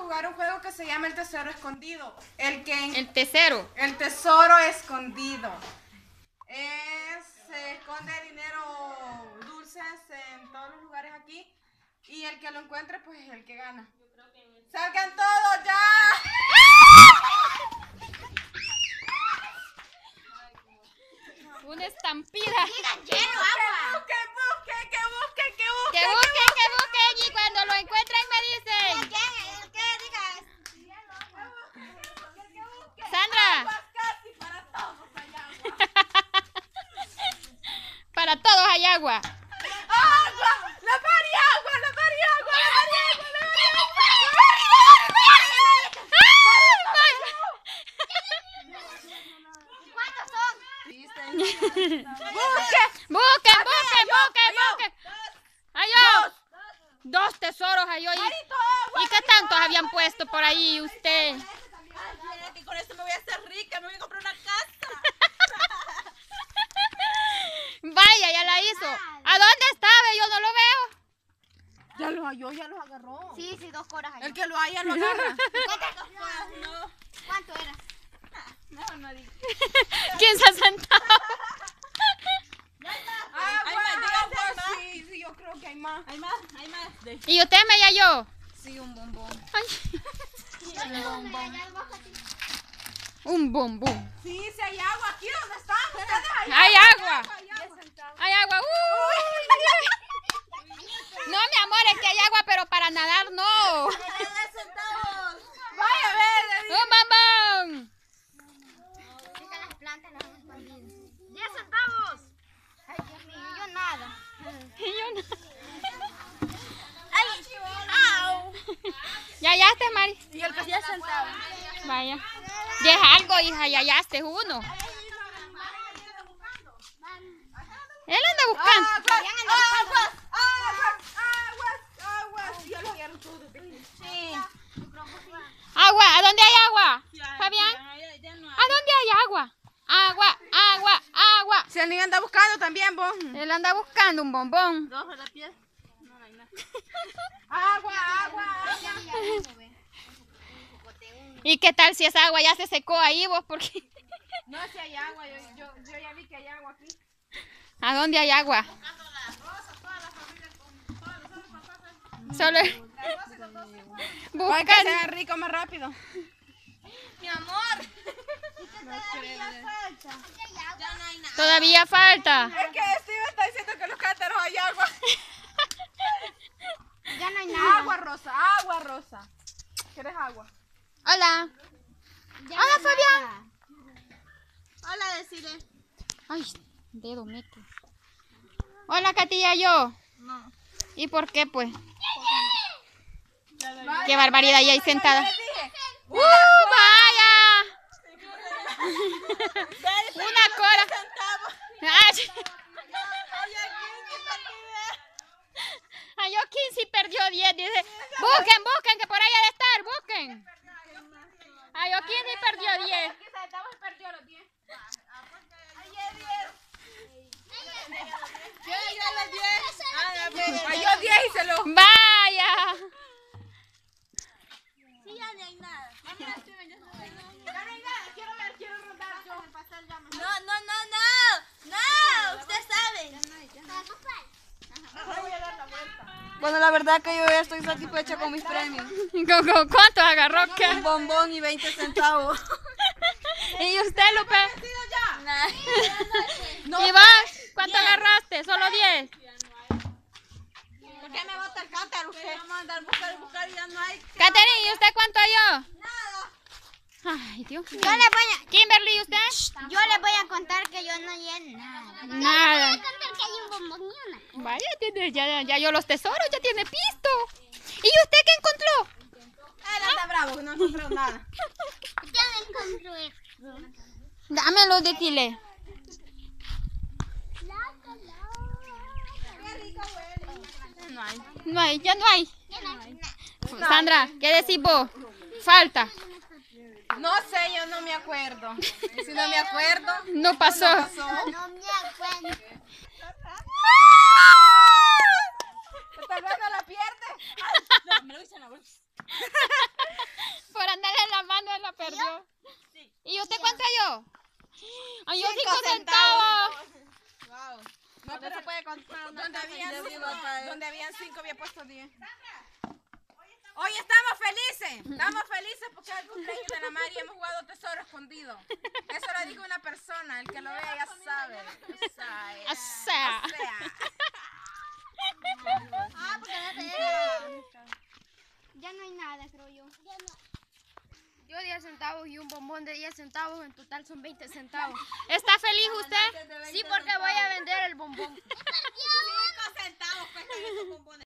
jugar un juego que se llama el tesoro escondido. El tesoro. El tesoro escondido. Se esconde dinero dulces en todos los lugares aquí. Y el que lo encuentre, pues es el que gana. ¡Salgan todos ya! Una estampida. Digan hielo, agua. Que busquen. Que busquen y cuando lo encuentren me dicen. ¿El qué? Diga. Sandra. Casi para todos hay agua. Para todos hay agua. ¡Agua! ¡La pari agua! ¿Cuántos son? Busquen. Ayó. Dos tesoros ayó. ¿Y qué tantos habían puesto por ahí usted? Ay, que con esto me voy a hacer rica, me voy a comprar una casa. Vaya, ya la hizo. ¿A dónde estaba? Yo no lo veo. Ya los halló, ya los agarró. Sí, 2 horas. El que lo haya lo agarra. No. ¿Cuánto era? Mejor no digo. ¿Quién se ha sentado? Sí, yo creo que hay más. Hay más. ¿Y usted me halló? Sí, un bombón. Ay. Un bombón. Sí, hay agua aquí donde están. Hay agua. Hay agua. No, mi amor, es que hay agua, pero para nadar no. Vaya a ver. Un bombón. Las plantas las han escondido. 10 centavos. Ay, Dios mío, yo nada. ¿Ya hallaste, Mari? Y el que 10 centavos. Vaya. Deja algo, hija, ya hallaste uno. Él anda buscando. Aguas. Ya lo hallaron todos. Sí. Agua, ¿a dónde hay agua? Fabián, Ya no hay. ¿a dónde hay agua? Agua. Si el niño anda buscando también, vos. Él anda buscando un bombón. 2 de la piel. No hay nada. Agua. ¿Y qué tal si esa agua ya se secó ahí vos? Porque No, si hay agua. Yo ya vi que hay agua aquí. ¿a dónde hay agua? Solo Para que buscan. sea rico más rápido. Mi amor. Ya no hay nada. Todavía falta. Es que Steve está diciendo que en los cántaros hay agua. Ya no hay nada. Agua rosa. ¿Quieres agua? Hola. Ya Hola, no hay Fabián. nada. Hola, decirle. Ay, dedo mete. Hola, Katilla, yo. No. ¿Y por qué, pues? Qué barbaridad, y ahí sentada. ¡Vaya! Una cora. Ay, yo 15 y perdió 10, dice. Busquen, que por ahí ha de estar, busquen. Ay, yo 15 y perdió 10. Perdió los 10. Cayó 10 y se lo... Vaya. Sí, ya no hay nada. Ya no hay nada, quiero rodar yo. No. Usted sabe. Bueno, la verdad que yo ya estoy satisfecha con mis premios. ¿Cuánto agarró? Un bombón y 20 centavos. ¿Y usted, Lupe? Nada. ¿Y vos? ¿Cuánto agarraste? ¿Solo 10? ¿Por qué me bota el cántaro usted? Vamos a andar buscar y ya no hay. Catherine, ¿y usted cuánto halló? Nada. Ay, Dios mío. Yo les voy Kimberly, ¿y usted? a contar que yo no llené nada. Nada. Contar que hay un bombón y una. Vaya, ya halló los tesoros, ya tiene pisto. ¿Y usted qué encontró? Él está bravo, que no encontró nada. Yo no encontré esto. Dámelo de Tile. Ya no hay. Sandra, ¿qué decís vos? Falta. No sé, yo no me acuerdo. Si no me acuerdo, No pasó. No me acuerdo. tal vez no la pierde. No, me lo dicen a vos. usted la perdió. ¿Y usted cuánto halló? Halló 5 5 centavos. Wow. No, pero se puede comprar una Donde casa habían y yo 5, vivo acá, donde habían 5 había puesto 10. Hoy estamos felices porque es el cumpleaños de la Mari y hemos jugado tesoro escondido. Eso lo dijo una persona, el que lo vea ya sabe. O sea. Ya no hay nada, creo yo. Yo 10 centavos y un bombón de 10 centavos, en total son 20 centavos. ¿Está feliz usted? Sí, porque voy a vender el bombón. 5 centavos cuestan esos bombones.